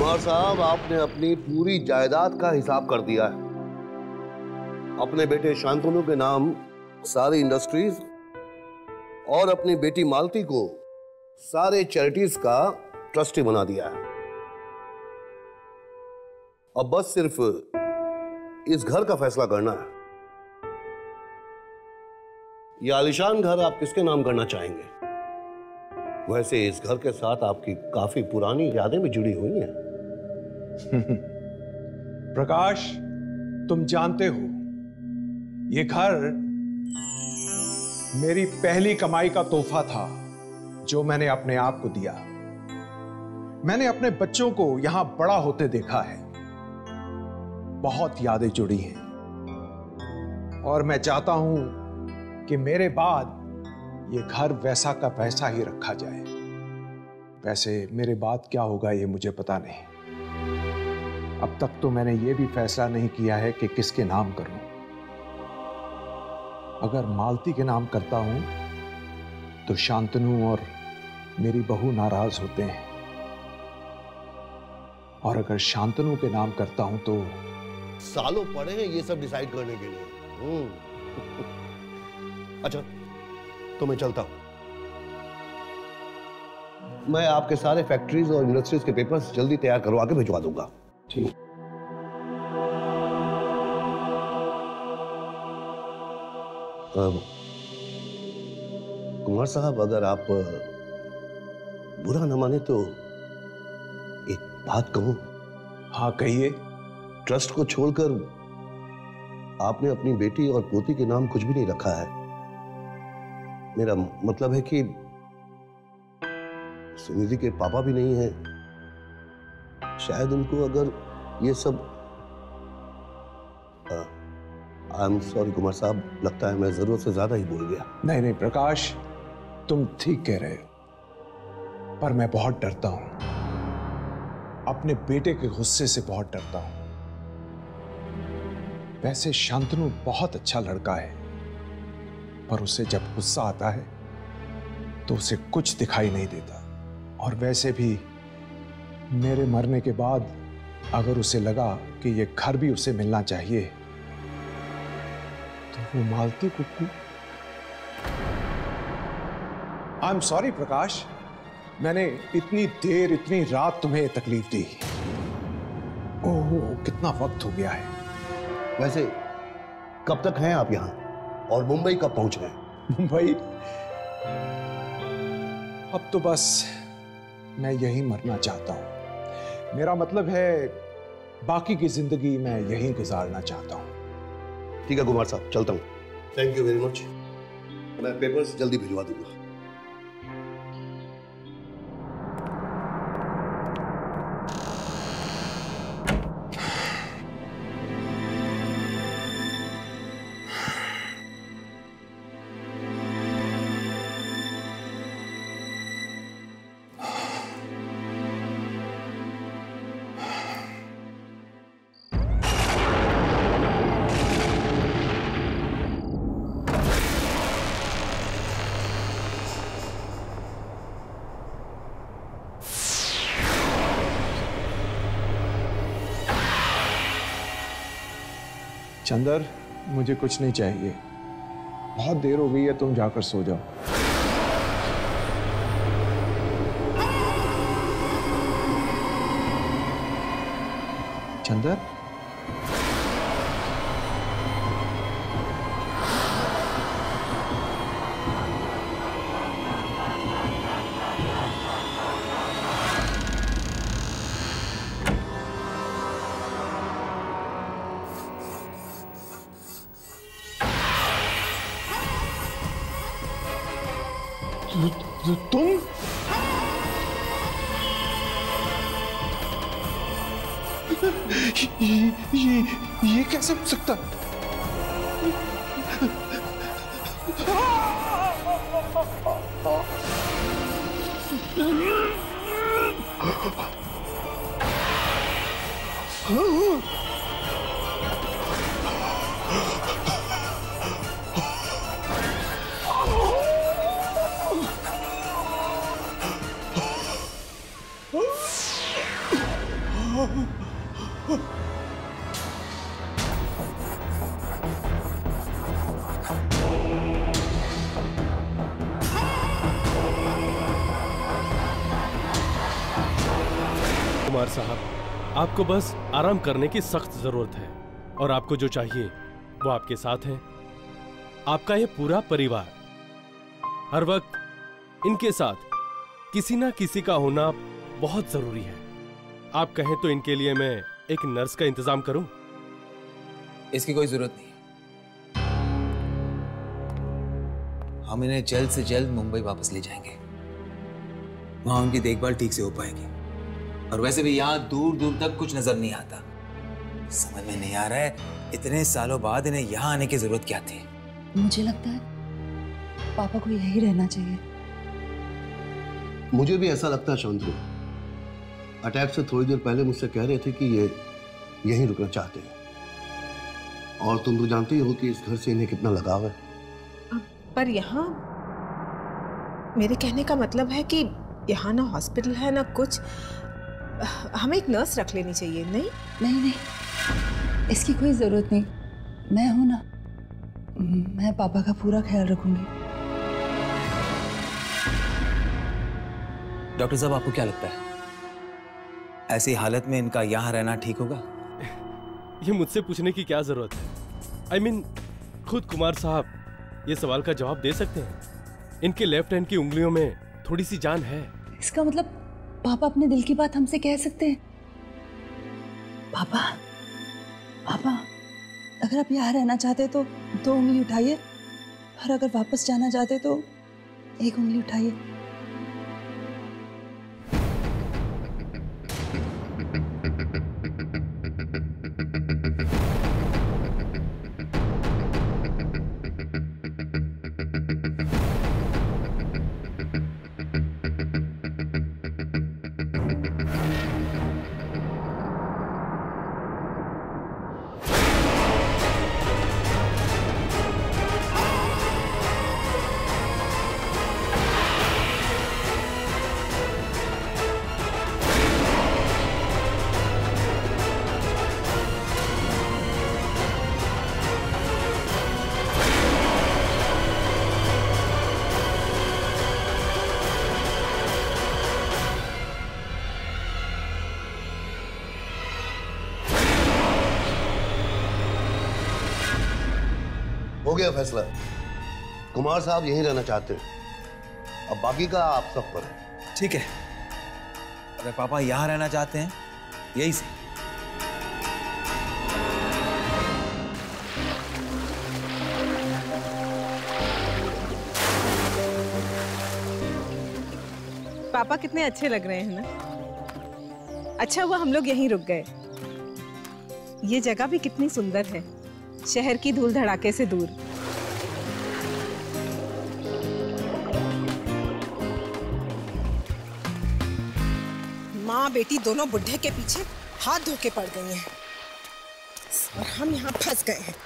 कुमार साहब, आपने अपनी पूरी जायदाद का हिसाब कर दिया है। अपने बेटे शांतनु के नाम सारी इंडस्ट्रीज और अपनी बेटी मालती को सारे चैरिटीज का ट्रस्टी बना दिया है। अब बस सिर्फ इस घर का फैसला करना है। यह आलीशान घर आप किसके नाम करना चाहेंगे? वैसे इस घर के साथ आपकी काफी पुरानी यादें भी जुड़ी हुई हैं। प्रकाश, तुम जानते हो ये घर मेरी पहली कमाई का तोहफा था जो मैंने अपने आप को दिया। मैंने अपने बच्चों को यहां बड़ा होते देखा है। बहुत यादें जुड़ी हैं और मैं चाहता हूं कि मेरे बाद ये घर वैसा का वैसा ही रखा जाए। वैसे मेरे बाद क्या होगा ये मुझे पता नहीं। अब तक तो मैंने ये भी फैसला नहीं किया है कि किसके नाम करूं। अगर मालती के नाम करता हूं तो शांतनु और मेरी बहू नाराज होते हैं, और अगर शांतनु के नाम करता हूं तो सालों पड़े हैं ये सब डिसाइड करने के लिए। अच्छा, तो मैं चलता हूं। मैं आपके सारे फैक्ट्रीज और इंडस्ट्रीज के पेपर्स जल्दी तैयार करवा के भिजवा दूंगा। ठीक। कुमार साहब, अगर आप बुरा न माने तो एक बात कहूं? हाँ, कहिए। ट्रस्ट को छोड़कर आपने अपनी बेटी और पोती के नाम कुछ भी नहीं रखा है। मेरा मतलब है कि सुनिधि के पापा भी नहीं हैं। शायद उनको अगर ये सब आई एम सॉरी कुमार साहब, लगता है मैं जरूरत से ज्यादा ही बोल गया। नहीं नहीं प्रकाश, तुम ठीक कह रहे हो, पर मैं बहुत डरता हूं। अपने बेटे के गुस्से से बहुत डरता हूं। वैसे शांतनु बहुत अच्छा लड़का है, पर उसे जब गुस्सा आता है तो उसे कुछ दिखाई नहीं देता। और वैसे भी मेरे मरने के बाद अगर उसे लगा कि यह घर भी उसे मिलना चाहिए तो वो मालती को आई एम सॉरी प्रकाश, मैंने इतनी देर इतनी रात तुम्हें तकलीफ दी। ओह, कितना वक्त हो गया है। वैसे कब तक हैं आप यहाँ और मुंबई कब पहुंच रहे हैं? मुंबई? अब तो बस मैं यहीं मरना चाहता हूं। मेरा मतलब है बाकी की जिंदगी मैं यहीं गुजारना चाहता हूं। ठीक है कुमार साहब, चलता हूं। Thank you very much. मैं पेपर्स जल्दी भिजवा दूंगा। चंदर, मुझे कुछ नहीं चाहिए। बहुत देर हो गई है, तुम जाकर सो जाओ। चंदर, तुम? ये कैसे हो सकता? कुमार साहब, आपको बस आराम करने की सख्त जरूरत है और आपको जो चाहिए वो आपके साथ है। आपका ये पूरा परिवार हर वक्त इनके साथ किसी ना किसी का होना बहुत जरूरी है। आप कहें तो इनके लिए मैं एक नर्स का इंतजाम करूं? इसकी कोई जरूरत नहीं। हम इन्हें जल्द से जल्द मुंबई वापस ले जाएंगे, वहां उनकी देखभाल ठीक से हो पाएगी। और वैसे भी यहाँ दूर दूर तक कुछ नजर नहीं आता। समझ में नहीं आ रहा है इतने सालों बाद इन्हें यहाँ आने की जरूरत क्या थी। मुझे लगता है पापा को यही रहना चाहिए। मुझे भी ऐसा लगता है शांतनु। अटैक से थोड़ी देर पहले मुझसे कह रहे थे कि ये यहीं रुकना चाहते हैं, और तुम तो जानती हो कि इस घर से इन्हें कितना लगाव है। पर यहाँ मेरे कहने का मतलब है कि यहाँ ना हॉस्पिटल है ना कुछ, हमें एक नर्स रख लेनी चाहिए। नहीं नहीं नहीं, इसकी कोई जरूरत नहीं। मैं हूं ना, मैं पापा का पूरा ख्याल रखूंगी। डॉक्टर साहब, आपको क्या लगता है ऐसी हालत में इनका यहाँ रहना ठीक होगा? ये मुझसे पूछने की क्या जरूरत है? I mean, खुद कुमार साहब ये सवाल का जवाब दे सकते हैं। इनके लेफ्ट हैंड की उंगलियों में थोड़ी सी जान है। इसका मतलब पापा अपने दिल की बात हमसे कह सकते हैं। पापा पापा, अगर आप यहाँ रहना चाहते तो 2 उंगली उठाइए, और अगर वापस जाना चाहते तो 1 उंगली उठाइए। हो गया फैसला। कुमार साहब यहीं रहना चाहते हैं, अब बाकी का आप सब पर है। ठीक है, अगर पापा यहाँ रहना चाहते हैं यही से। पापा कितने अच्छे लग रहे हैं ना। अच्छा हुआ हम लोग यहीं रुक गए। ये जगह भी कितनी सुंदर है, शहर की धूल धड़ाके से दूर। माँ बेटी दोनों बुढ़े के पीछे हाथ धो के पड़ गई हैं और हम यहाँ फंस गए हैं।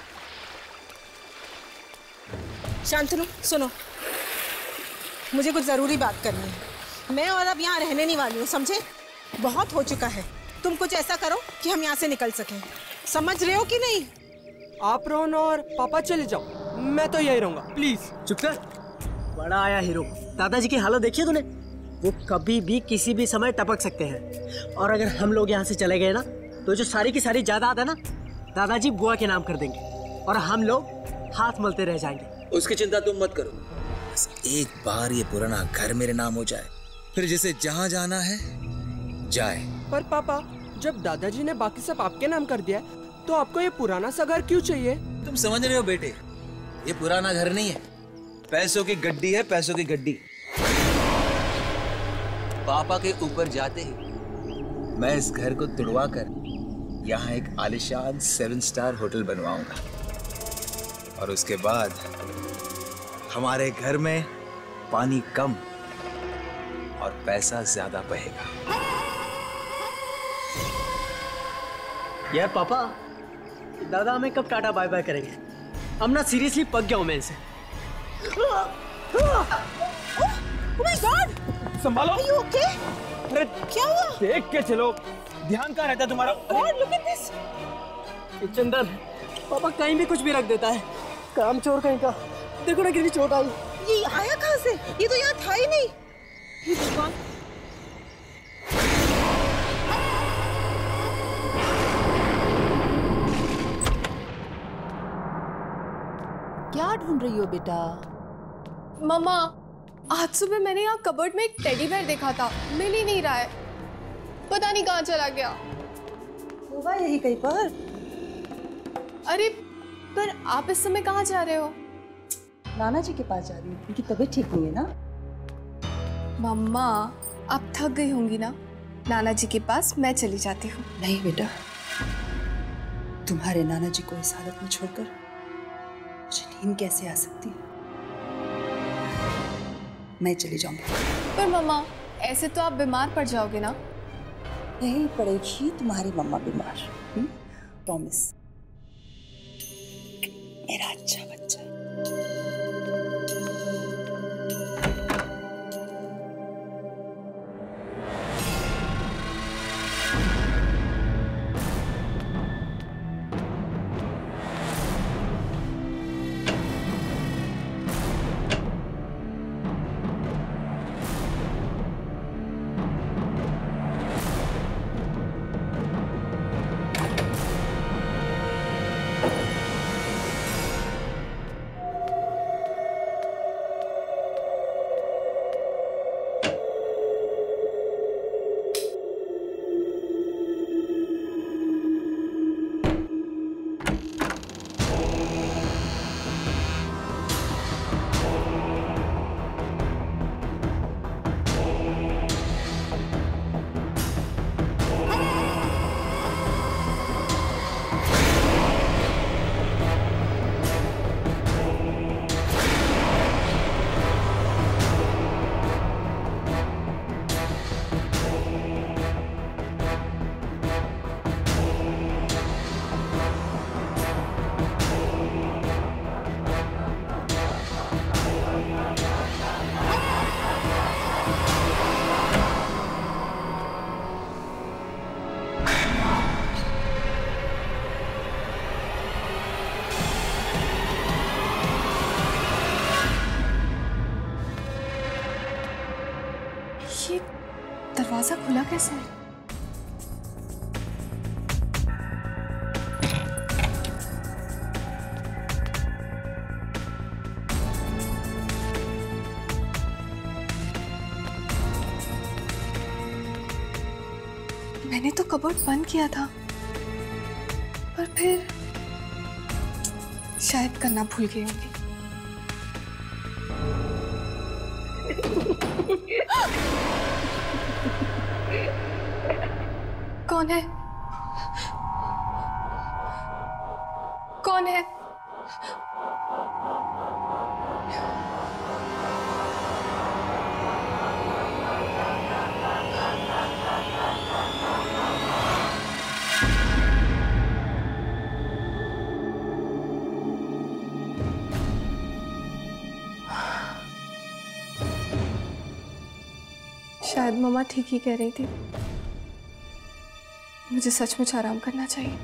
शांतनु सुनो, मुझे कुछ जरूरी बात करनी है। मैं और अब यहाँ रहने नहीं वाली हूँ, समझे? बहुत हो चुका है। तुम कुछ ऐसा करो कि हम यहाँ से निकल सकें। समझ रहे हो कि नहीं? आप रोहन और पापा चले जाओ, मैं तो यही रहूंगा। प्लीज चुप कर। बड़ा आया हीरो। दादाजी की हालत देखी है तूने? वो कभी भी किसी भी समय टपक सकते हैं, और अगर हम लोग यहाँ से चले गए ना तो जो सारी की सारी जायदाद है ना दादाजी बुआ के नाम कर देंगे और हम लोग हाथ मलते रह जाएंगे। उसकी चिंता तुम मत करो, बस एक बार ये पुराना घर मेरे नाम हो जाए, फिर जिसे जहाँ जाना है जाए। पर पापा, जब दादाजी ने बाकी सब आपके नाम कर दिया तो आपको ये पुराना सा घर क्यों चाहिए? तुम समझ रहे हो बेटे, ये पुराना घर नहीं है, पैसों की गड्डी है, पैसों की गड्डी। पापा के ऊपर जाते ही मैं इस घर को तुड़वा कर यहाँ एक आलिशान 7 स्टार होटल बनवाऊंगा, और उसके बाद हमारे घर में पानी कम और पैसा ज्यादा बहेगा। यार पापा, दादा हमें कब टाटा बाय बाय करेंगे? हम ना सीरियसली पक गया हूं मैं इनसे। Oh my God! संभालो। Are you okay? अरे क्या हुआ? देख के चलो, ध्यान कहाँ रहता है तुम्हारा? God, look at this! चंदन, पापा कहीं भी कुछ भी रख देता है, काम चोर कहीं का। देखो ना कितनी चोट आई। ये आया कहाँ से? ये तो यहाँ था ही नहीं। ये भगवान। ढूंढ रही हो बेटा? मम्मा, आज सुबह मैंने यहाँ कबर्ड में एक टेडी बेयर देखा था, मिल ही नहीं रहा है, पता नहीं कहाँ चला गया। होगा यही कहीं पर। अरे पर आप इस समय कहाँ जा रहे हो? नाना जी के पास जा रही हूँ, उनकी तबीयत ठीक नहीं है ना। मम्मा, आप थक गई होंगी ना, नाना जी के पास मैं चली जाती हूँ। नहीं बेटा, तुम्हारे नाना जी को इस हालत में छोड़कर मुझे नींद कैसे आ सकती है? मैं चली जाऊंगी। पर मम्मा, ऐसे तो आप बीमार पड़ जाओगे ना। नहीं पड़ेगी तुम्हारी मम्मा बीमार, प्रॉमिस। मेरा अच्छा बच्चा। ये दरवाजा खुला कैसे? मैंने तो कबर्ड बंद किया था, पर फिर शायद करना भूल गई होंगी। कौन है? कौन है? शायद मम्मा ठीक ही कह रही थी, मुझे सचमुच आराम करना चाहिए।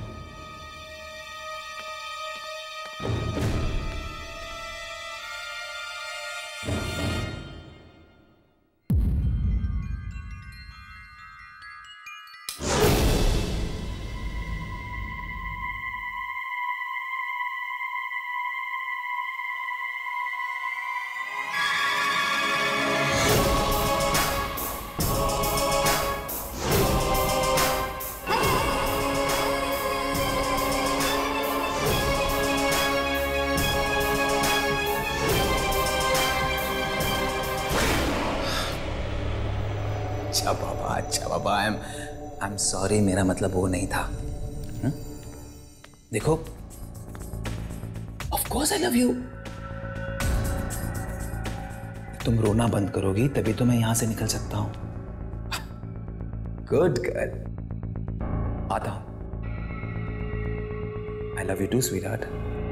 अच्छा बाबा, आई एम सॉरी, मेरा मतलब वो नहीं था। देखो, of course I love you. तुम रोना बंद करोगी तभी तो मैं यहां से निकल सकता हूं। गुड गर्ल, आता हूं। I love you too sweetheart.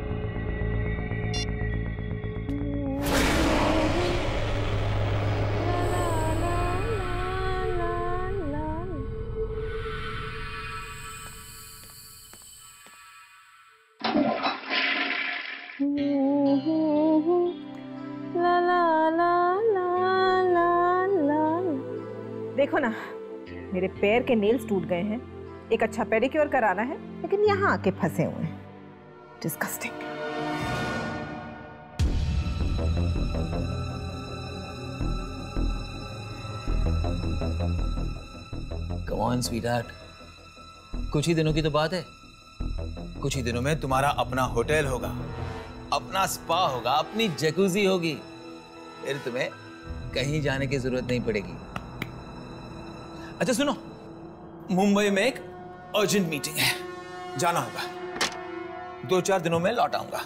देखो ना, मेरे पैर के नेल्स टूट गए हैं। एक अच्छा पेडिक्योर कराना है, लेकिन यहाँ आके फंसे हुए हैं। डिस्गस्टिंग। कम ऑन स्वीटहार्ट, कुछ ही दिनों की तो बात है। कुछ ही दिनों में तुम्हारा अपना होटल होगा, अपना स्पा होगा, अपनी जैकुजी होगी। फिर तुम्हें कहीं जाने की जरूरत नहीं पड़ेगी। अच्छा सुनो, मुंबई में एक अर्जेंट मीटिंग है, जाना होगा। 2-4 दिनों में लौट आऊंगा।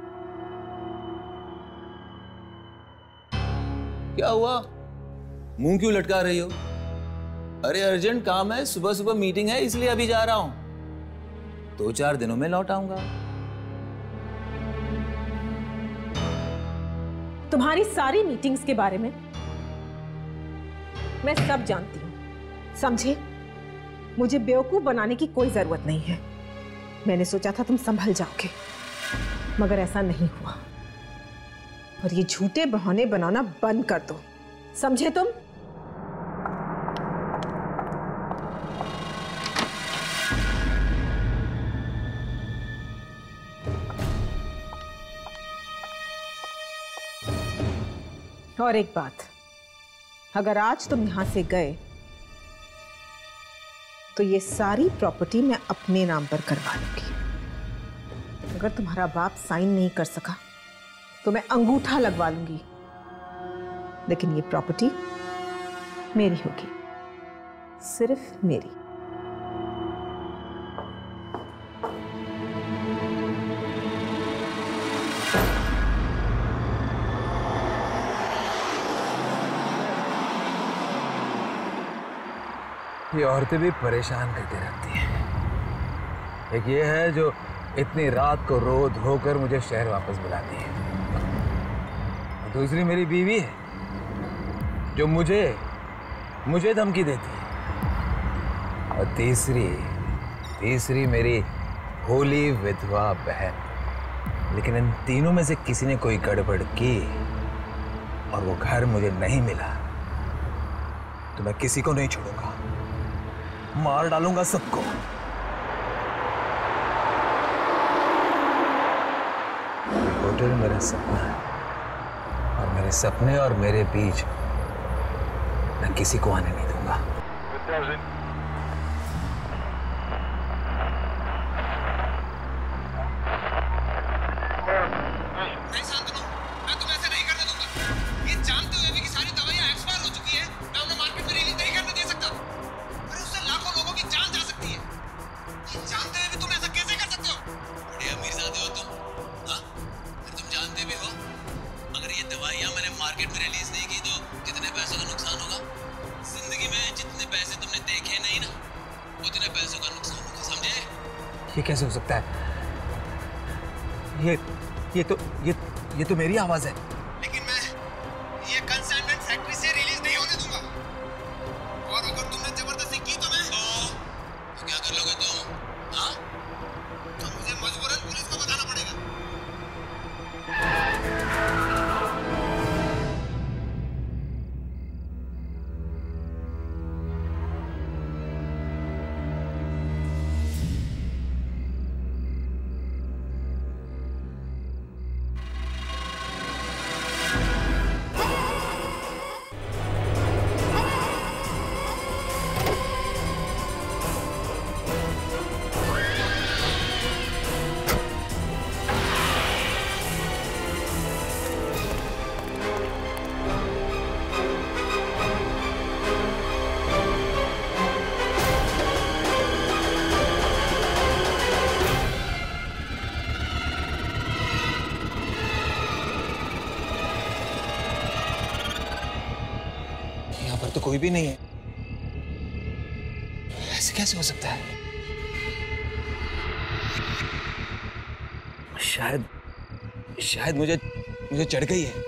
क्या हुआ, मुंह क्यों लटका रही हो? अरे अर्जेंट काम है, सुबह सुबह मीटिंग है, इसलिए अभी जा रहा हूं। 2-4 दिनों में लौट आऊंगा। तुम्हारी सारी मीटिंग्स के बारे में मैं सब जानती हूँ, समझे? मुझे बेवकूफ बनाने की कोई जरूरत नहीं है। मैंने सोचा था तुम संभल जाओगे, मगर ऐसा नहीं हुआ। और ये झूठे बहाने बनाना बंद कर दो, समझे तुम? और एक बात, अगर आज तुम यहां से गए तो ये सारी प्रॉपर्टी मैं अपने नाम पर करवा लूंगी। अगर तुम्हारा बाप साइन नहीं कर सका तो मैं अंगूठा लगवा लूंगी, लेकिन ये प्रॉपर्टी मेरी होगी, सिर्फ मेरी। ये औरतें भी परेशान करती रहती हैं। एक ये है जो इतनी रात को रो धोकर मुझे शहर वापस बुलाती है, और दूसरी मेरी बीवी है जो मुझे धमकी देती है, और तीसरी मेरी भोली विधवा बहन। लेकिन इन तीनों में से किसी ने कोई गड़बड़ की और वो घर मुझे नहीं मिला तो मैं किसी को नहीं छोड़ूंगा, मार डालूंगा सबको। होटल मेरा सपना है, और मेरे सपने और मेरे बीच मैं किसी को आने नहीं दूंगा। ये कैसे हो सकता है? ये तो मेरी आवाज है। लेकिन मैं ये कंसाइनमेंट फैक्ट्री से रिलीज नहीं होने दूंगा, और अगर तुमने जबरदस्ती की तो क्या कर लोगे तुम? हाँ? तो मुझे मजबूरन पुलिस को बताना पड़ेगा। तो कोई भी नहीं है, ऐसे कैसे हो सकता है? शायद मुझे चढ़ गई है।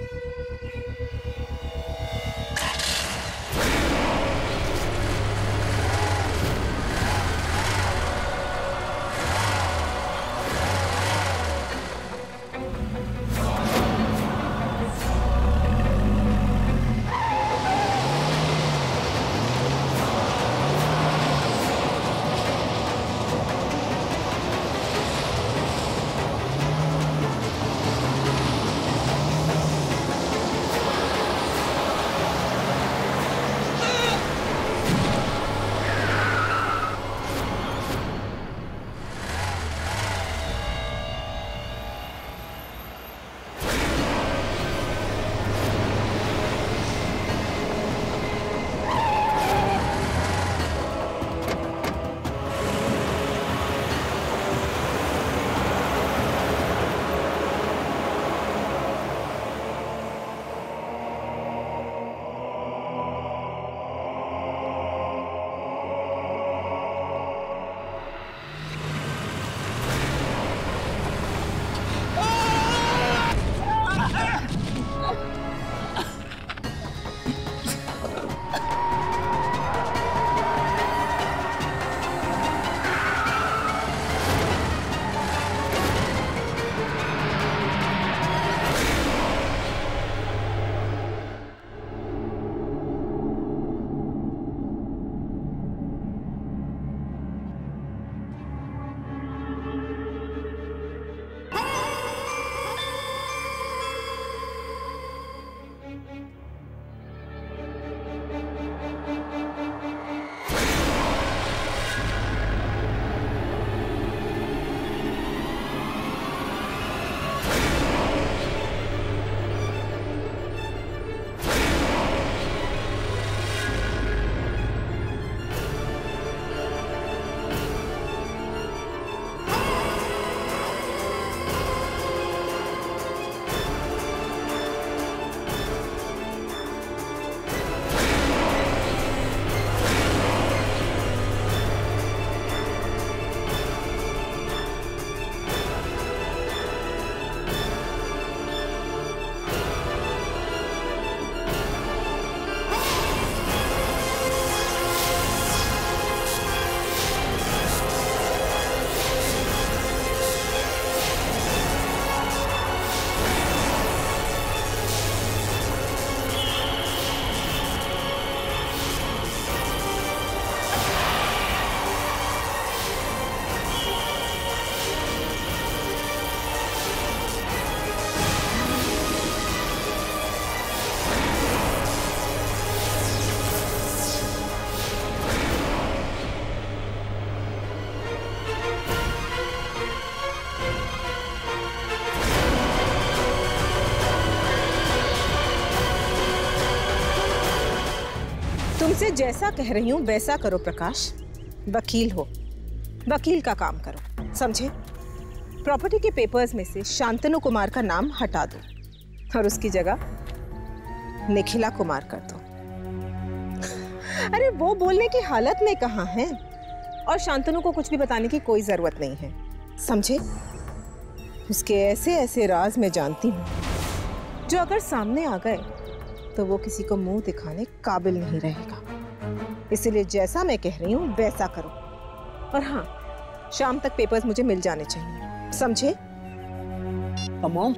तुमसे जैसा कह रही हूँ वैसा करो प्रकाश। वकील हो, वकील का काम करो, समझे? प्रॉपर्टी के पेपर्स में से शांतनु कुमार का नाम हटा दो और उसकी जगह निखिला कुमार कर दो। अरे वो बोलने की हालत में कहाँ है और शांतनु को कुछ भी बताने की कोई जरूरत नहीं है, समझे? उसके ऐसे ऐसे राज मैं जानती हूँ जो अगर सामने आ गए तो वो किसी को मुंह दिखाने काबिल नहीं रहेगा। इसलिए जैसा मैं कह रही हूँ वैसा करो। और हाँ, शाम तक पेपर्स मुझे मिल जाने चाहिए, समझे? मॉम,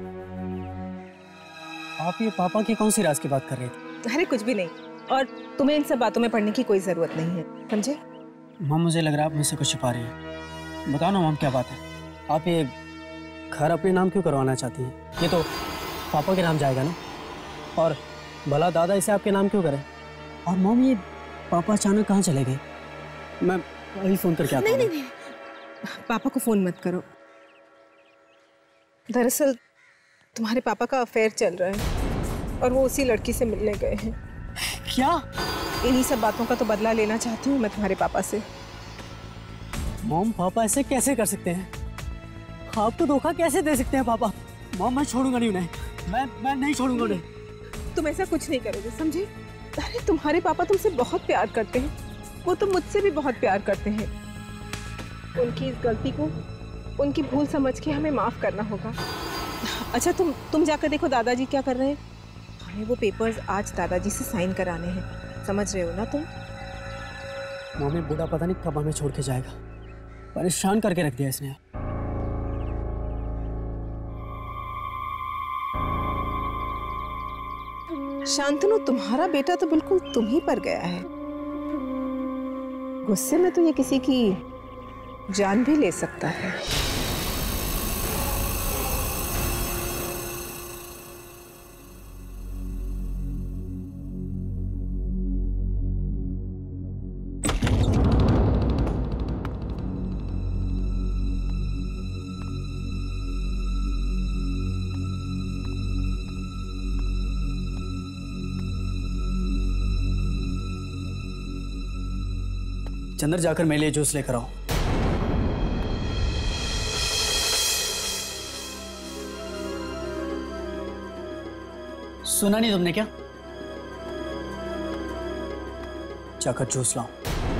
आप ये पापा की कौन सी राज की बात कर रहे थे? अरे कुछ भी नहीं, और तुम्हें इन सब बातों में पढ़ने की कोई जरूरत नहीं है, समझे? मॉम, मुझे लग रहा है आप मुझसे कुछ छिपा रही हैं। बताओ ना मॉम, क्या बात है? आप ये घर अपने नाम क्यों करवाना चाहती हैं? ये तो पापा के नाम जाएगा ना, और भला दादा इसे आपके नाम क्यों करें? और मॉम, ये पापा अचानक कहाँ चले गए? मैं अभी फोन करके आता हूँ। नहीं, पापा को फोन मत करो। दरअसल तुम्हारे पापा का अफेयर चल रहा है और वो उसी लड़की से मिलने गए हैं। क्या? इन्हीं सब बातों का तो बदला लेना चाहती हूँ मैं तुम्हारे पापा से। मॉम, पापा ऐसे कैसे कर सकते हैं? आप तो धोखा कैसे दे सकते हैं पापा? मॉम, मैं छोड़ूंगा नहीं उन्हें, मैं नहीं छोड़ूंगा उन्हें। तुम ऐसा कुछ नहीं करोगे, समझे? अरे तुम्हारे पापा तुमसे बहुत प्यार करते हैं, वो तो मुझसे भी बहुत प्यार करते हैं। उनकी इस गलती को उनकी भूल समझ के हमें माफ करना होगा। अच्छा, तुम जाकर देखो दादाजी क्या कर रहे हैं। हमें वो पेपर्स आज दादाजी से साइन कराने हैं, समझ रहे हो ना तुम? मम्मी, बूढ़ा पता नहीं कब हमें छोड़ के जाएगा, परेशान करके रख दिया इसने। शांतनु, तुम्हारा बेटा तो बिल्कुल तुम ही पर गया है। गुस्से में तो ये किसी की जान भी ले सकता है। चंदर, जाकर मेरे लिए जूस लेकर आओ। सुना नहीं तुमने क्या? जाकर जूस लाओ।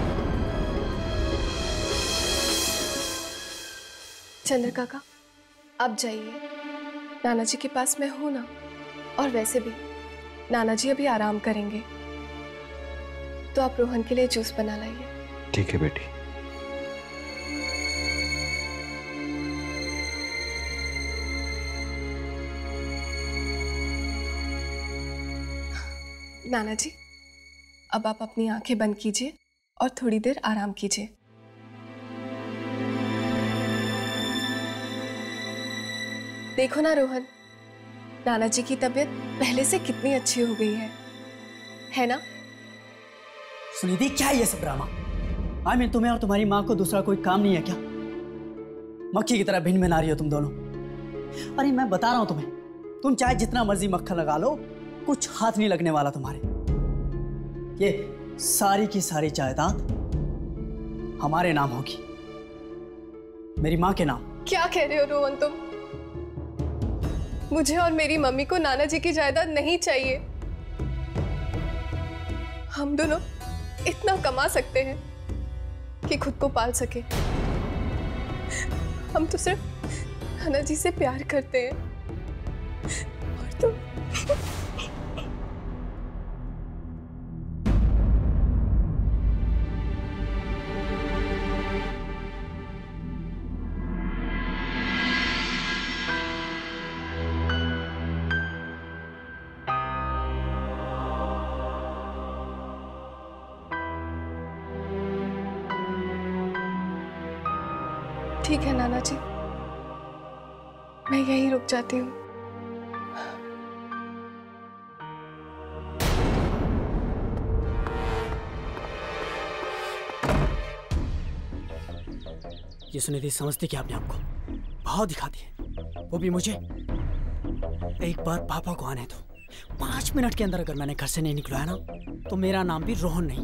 चंद्र काका, आप जाइए, नाना जी के पास मैं हूं ना। और वैसे भी नाना जी अभी आराम करेंगे, तो आप रोहन के लिए जूस बना लाइए। ठीक है बेटी। नाना जी, अब आप अपनी आंखें बंद कीजिए और थोड़ी देर आराम कीजिए। देखो ना रोहन, नाना जी की तबीयत पहले से कितनी अच्छी हो गई है ना? सुनिधि, क्या है ये सब ड्रामा? तुम्हें और तुम्हारी माँ को दूसरा कोई काम नहीं है क्या? मक्खी की तरह भिन्न भिन्न आ रही हो तुम दोनों। अरे मैं बता रहा हूं तुम्हें, तुम चाहे जितना मर्जी मक्खन लगा लो, कुछ हाथ नहीं लगने वाला तुम्हारे। ये सारी की सारी जायदाद हमारे नाम होगी, मेरी माँ के नाम। क्या कह रहे हो रोहन तुम? मुझे और मेरी मम्मी को नाना जी की जायदाद नहीं चाहिए। हम दोनों इतना कमा सकते हैं कि खुद को पाल सके। हम तो सिर्फ नाना जी से प्यार करते हैं। और तो ठीक है नाना जी, मैं यहीं रुक जाती हूँ। ये सुनिधि समझती क्या अपने आप को? बहुत दिखाती है, वो भी मुझे। एक बार पापा को आने दो। 5 मिनट के अंदर अगर मैंने घर से नहीं निकलवाया ना, तो मेरा नाम भी रोहन नहीं।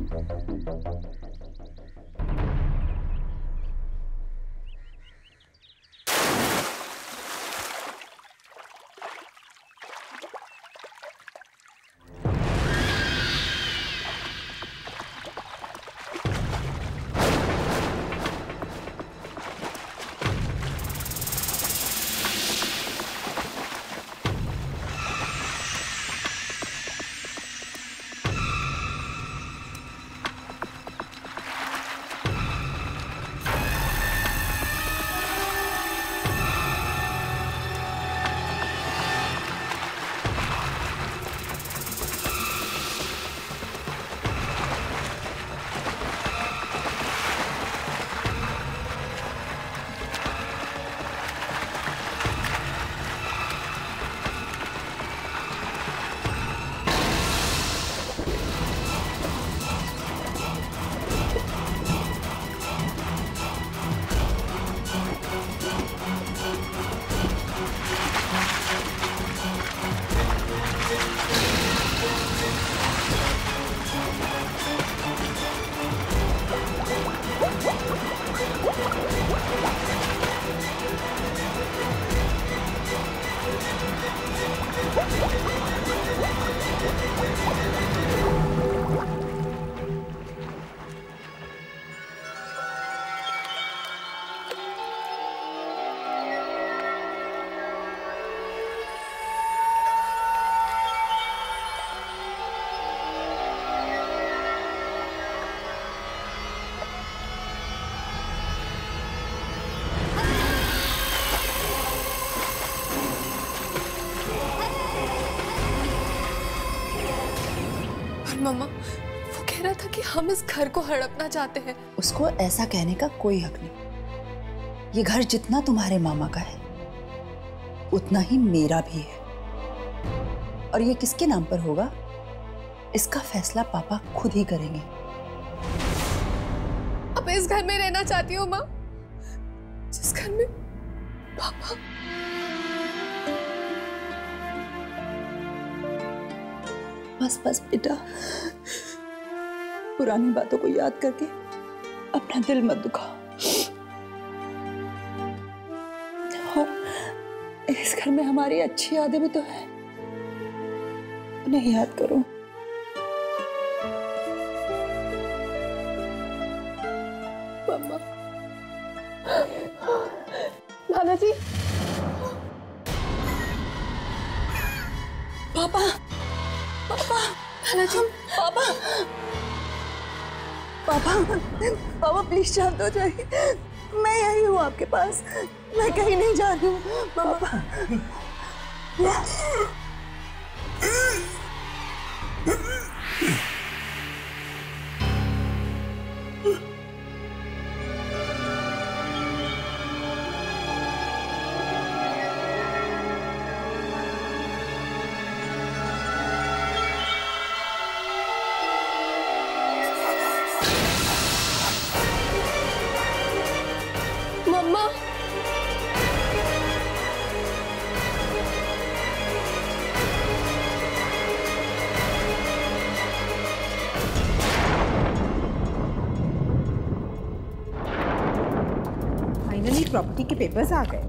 मम्मा, वो कह रहा था कि हम इस घर को हड़पना चाहते हैं। उसको ऐसा कहने का कोई हक नहीं। ये घर जितना तुम्हारे मामा का है उतना ही मेरा भी है। और ये किसके नाम पर होगा इसका फैसला पापा खुद ही करेंगे। अब इस घर में रहना चाहती हूँ माँ, जिस घर में पापा। बस बस बेटा, पुरानी बातों को याद करके अपना दिल मत दुखाओ। और इस घर में हमारी अच्छी यादें भी तो है, उन्हें याद करो। मम्मा, नाना जी, पापा, पापा, नाना जी, पापा, पापा, पापा प्लीज शांत हो जाइए। मैं यही हूँ आपके पास, मैं कहीं नहीं जा रही हूँ। पापा, प्रॉपर्टी के पेपर्स आ गए।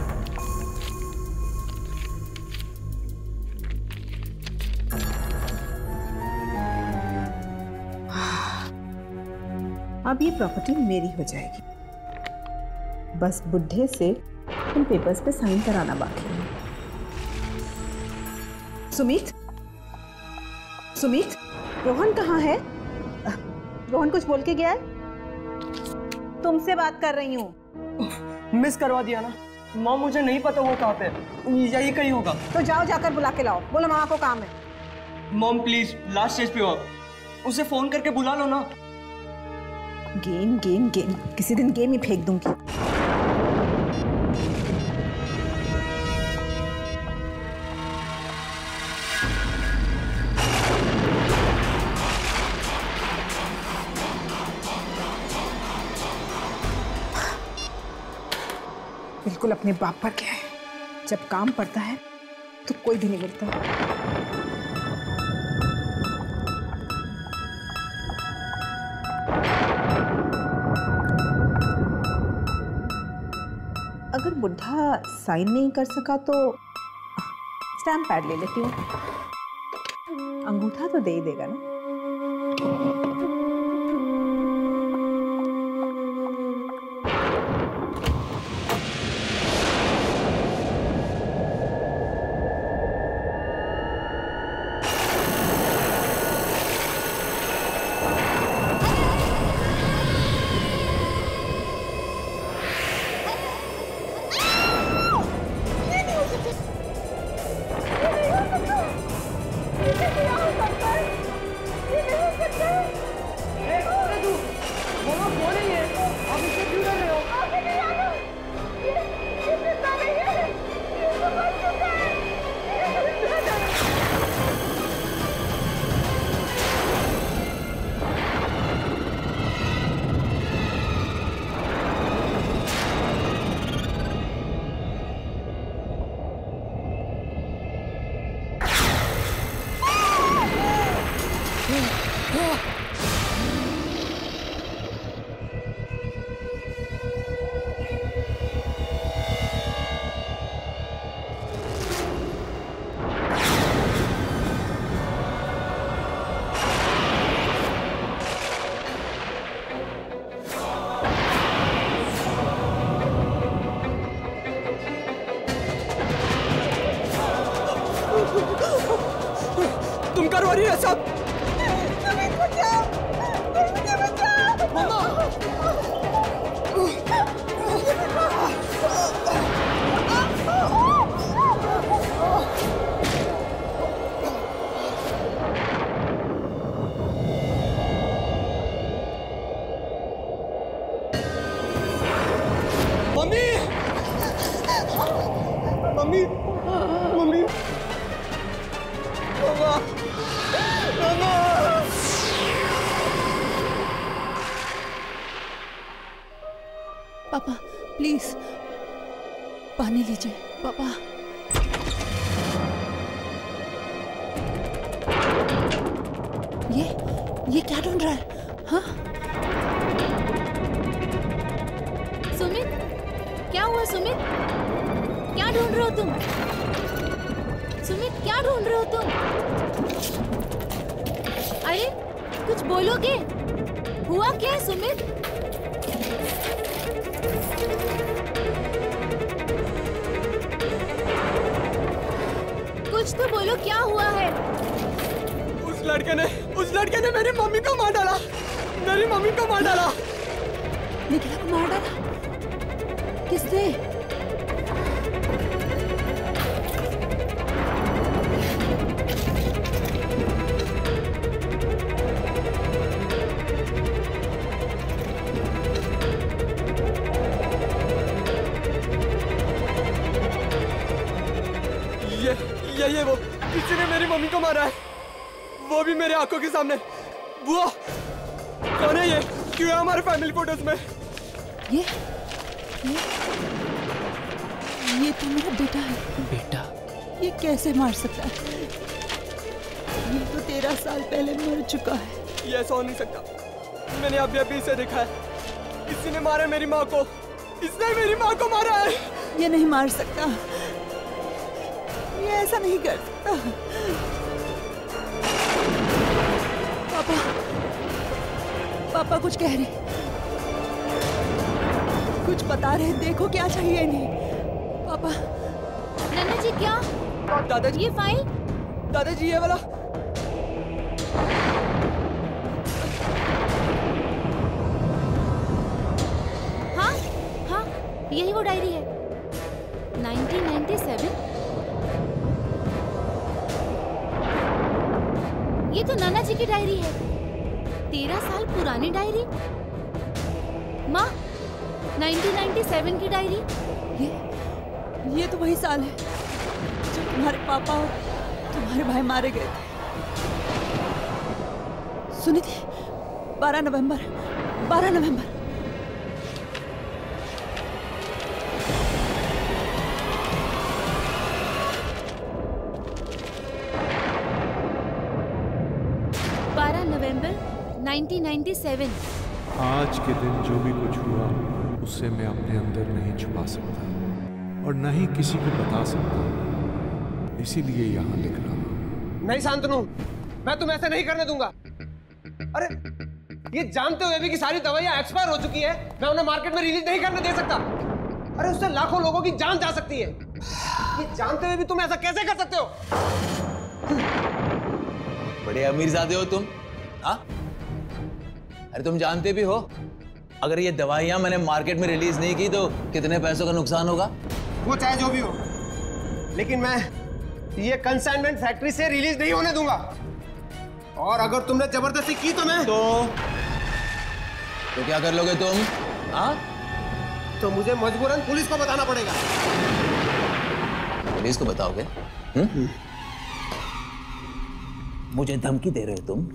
अब ये प्रॉपर्टी मेरी हो जाएगी। बस बुढ़े से इन पेपर्स पे साइन कराना बाकी है। सुमित, सुमित, रोहन कहाँ है? रोहन कुछ बोल के गया है? तुमसे बात कर रही हूँ। मिस करवा दिया ना माँ, मुझे नहीं पता वो कहाँ पे है, यही कहीं होगा। तो जाओ, जाकर बुला के लाओ। बोलो मामा को काम है। मॉम प्लीज, लास्ट स्टेज पे हो आप, उसे फोन करके बुला लो ना। गेम गेम गेम, किसी दिन गेम ही फेंक दूंगी। बिल्कुल अपने बाप पर क्या है, जब काम पड़ता है तो कोई भी नहीं मिलता। बुढ़ा साइन नहीं कर सका तो स्टैम्प पैड ले लेती हूँ, अंगूठा तो दे ही देगा ना। तुम करवा रही है सब। मम्मी मम्मी मम्मी मामा मामा। पापा प्लीज पानी लीजिए पापा। ये क्या ढूंढ रहा है? हाँ सुमित, क्या हुआ सुमित? क्या ढूंढ रहे हो तुम? सुमित क्या ढूंढ रहे हो तुम? अरे कुछ बोलोगे? हुआ क्या है सुमित? कुछ तो बोलो, क्या हुआ है? उस लड़के ने मेरी मम्मी को मार डाला। मेरी मम्मी को मार डाला। निखिला को मार डाला? किसने? ये वो किसी ने मेरी मम्मी को मारा है, वो भी मेरे आंखों के सामने। बुआ कौन है ये? क्यों है हमारे फैमिली फोटोज में? ये तो मेरा बेटा है। बेटा? ये कैसे मार सकता है? ये तो 13 साल पहले मर चुका है। ये ऐसा हो नहीं सकता। मैंने अभी इसे देखा है। किसी ने मारा मेरी माँ को। इसने मेरी माँ को मारा है। ये नहीं मार सकता, ये ऐसा नहीं कर सकता। पापा कुछ कह रहे, कुछ बता रहे। देखो क्या चाहिए इन्हें। पापा। नन्ना जी क्या? दादाजी ये फाइल। दादाजी ये वाला। हाँ यही वो डायरी है। 1997। ये तो नाना जी की डायरी है। 13 साल पुरानी डायरी। माँ 1997 की डायरी। ये तो वही साल है जब तुम्हारे पापा और तुम्हारे भाई मारे गए थे। सुनी थी 12 नवंबर। 12 नवंबर। नवंबर 1997। आज के दिन जो भी कुछ हुआ उससे मैं अपने अंदर नहीं छुपा सकता। और न ही किसी को बता सकता, इसीलिए यहां लिख रहा हूं। नहीं शांतनु, मैं तुम्हें ऐसे नहीं करने दूंगा। अरे ये जानते हुए भी कि सारी दवाइयां एक्सपायर हो चुकी है, मैं उन्हें मार्केट में रिलीज नहीं करने दे सकता। अरे उससे लाखों लोगों की जान जा सकती है। ये जानते हुए भी तुम ऐसा कैसे कर सकते हो? बड़े अमीरजादे हो तुम, हाँ? अरे तुम जानते भी हो अगर ये दवाइयां मैंने मार्केट में रिलीज नहीं की तो कितने पैसों का नुकसान होगा? वो चाहे जो भी हो, लेकिन मैं ये कंसाइनमेंट फैक्ट्री से रिलीज नहीं होने दूंगा। और अगर तुमने जबरदस्ती की तो मैं तो क्या कर लोगे तुम? हाँ? तो मुझे मजबूरन पुलिस को बताना पड़ेगा। पुलिस को बताओगे? मुझे धमकी दे रहे हो तुम?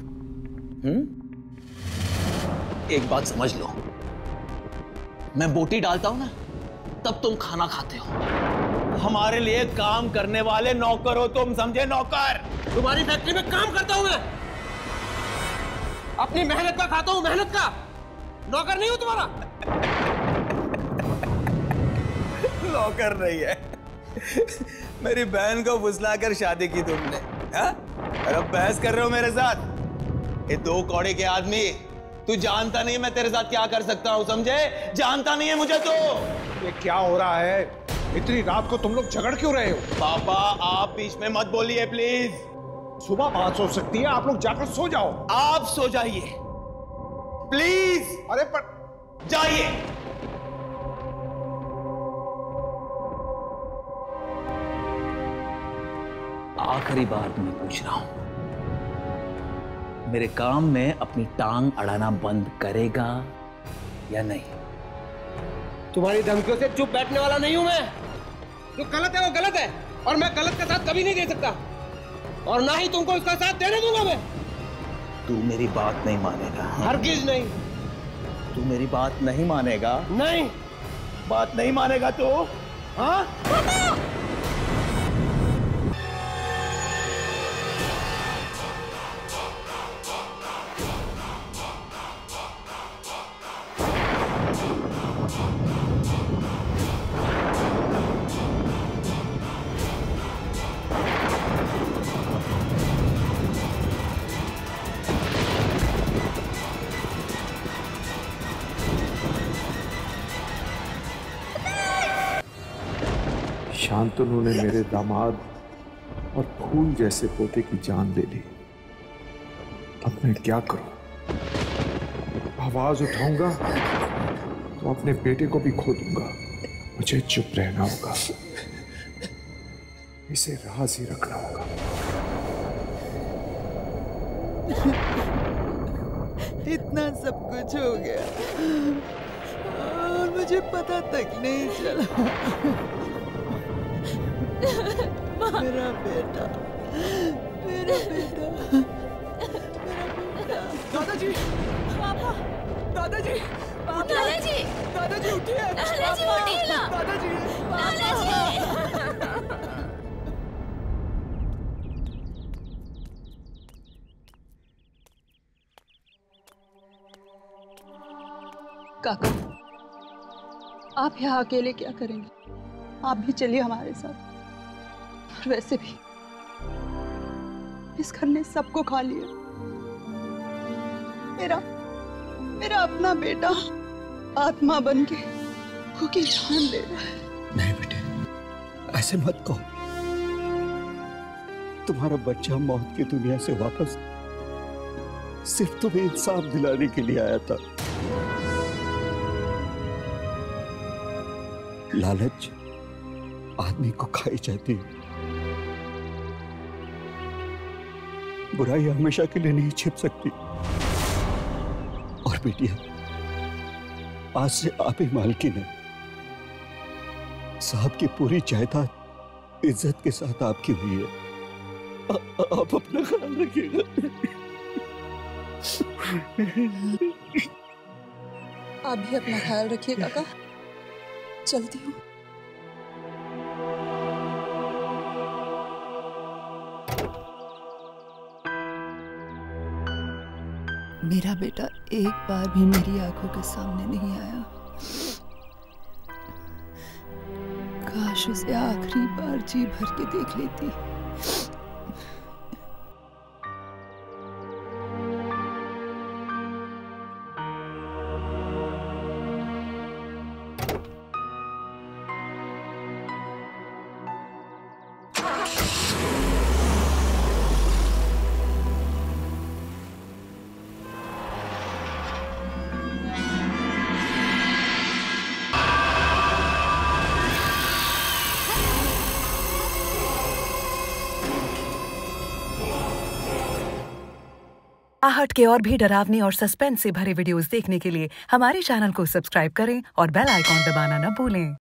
एक बात समझ लो, मैं बोटी डालता हूं ना तब तुम खाना खाते हो। हमारे लिए काम करने वाले नौकर हो तुम, समझे? नौकर। तुम्हारी फैक्ट्री में काम करता हूं मैं, अपनी मेहनत का खाता हूं, मेहनत का। नौकर नहीं हूं तुम्हारा। नौकर नहीं है। मेरी बहन को फुसलाकर शादी की तुमने, हाँ? और अब बहस कर रहे हो मेरे साथ? ये दो कौड़े के आदमी, तू जानता नहीं मैं तेरे साथ क्या कर सकता हूं, समझे? जानता नहीं है मुझे तो। ये क्या हो रहा है? इतनी रात को तुम लोग झगड़ क्यों रहे हो? पापा आप बीच में मत बोलिए प्लीज। सुबह बात हो सकती है, आप लोग जाकर सो जाओ। आप सो जाइए प्लीज। अरे पर जाइए। आखिरी बार मैं पूछ रहा हूं, मेरे काम में अपनी टांग अड़ाना बंद करेगा या नहीं? तुम्हारी धमकियों से चुप बैठने वाला नहीं हूं मैं। जो गलत है वो गलत है, और मैं गलत का साथ कभी नहीं दे सकता, और ना ही तुमको इसका साथ देने दूंगा मैं। तू मेरी बात नहीं मानेगा। हरगिज नहीं। तू मेरी बात नहीं मानेगा? नहीं। बात नहीं मानेगा तो? हाँ? शांतनु ने मेरे दामाद और फूल जैसे पोते की जान ले ली। अब मैं क्या करूं? आवाज उठाऊंगा तो अपने बेटे को भी खो दूंगा। मुझे चुप रहना होगा, इसे राज ही रखना होगा। इतना सब कुछ हो गया और मुझे पता तक नहीं चला। मेरा बेटा, मेरा बेटा, दादाजी, पापा, दादाजी, दादाजी, दादाजी उठिए। दादाजी उठिए ना। दादाजी, काका, आप यहाँ अकेले क्या करेंगे? आप भी चलिए हमारे साथ। और वैसे भी इस घर ने सबको खा लिया। मेरा अपना बेटा आत्मा बन के भूखी जान ले रहा है। नहीं बेटे, ऐसे मत कहो। तुम्हारा बच्चा मौत की दुनिया से वापस सिर्फ तुम्हें इंसाफ दिलाने के लिए आया था। लालच आदमी को खाई जाती है। बुराई हमेशा के लिए नहीं छिप सकती। और बेटिया, आज से आप ही मालकिन है। साहब की पूरी जायदाद इज्जत के साथ आपकी हुई है। आप अपना ख्याल रखिएगा। आप भी अपना ख्याल रखिए काका। चलती हूँ। मेरा बेटा एक बार भी मेरी आंखों के सामने नहीं आया। काश काश उसे आखिरी बार जी भर के देख लेती। आहट के और भी डरावनी और सस्पेंस से भरे वीडियोस देखने के लिए हमारे चैनल को सब्सक्राइब करें और बेल आइकॉन दबाना न भूलें।